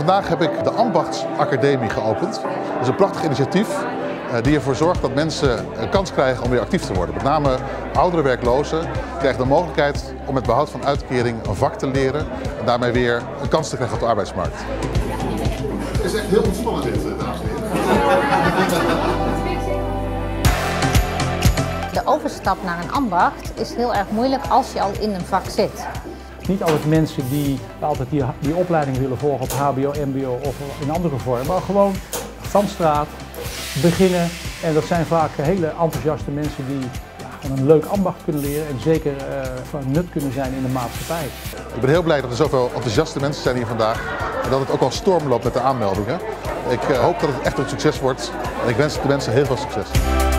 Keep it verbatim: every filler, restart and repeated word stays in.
Vandaag heb ik de Ambachtsacademie geopend. Dat is een prachtig initiatief die ervoor zorgt dat mensen een kans krijgen om weer actief te worden. Met name oudere werklozen krijgen de mogelijkheid om met behoud van uitkering een vak te leren en daarmee weer een kans te krijgen op de arbeidsmarkt. Het is echt heel ontspannen dit, dames en heren. De overstap naar een ambacht is heel erg moeilijk als je al in een vak zit. Niet altijd mensen die altijd die, die opleiding willen volgen op H B O, M B O of in andere vorm, maar gewoon van straat beginnen. En dat zijn vaak hele enthousiaste mensen die ja, een leuk ambacht kunnen leren en zeker uh, van nut kunnen zijn in de maatschappij. Ik ben heel blij dat er zoveel enthousiaste mensen zijn hier vandaag en dat het ook al storm loopt met de aanmeldingen. Ik uh, hoop dat het echt een succes wordt en ik wens de mensen heel veel succes.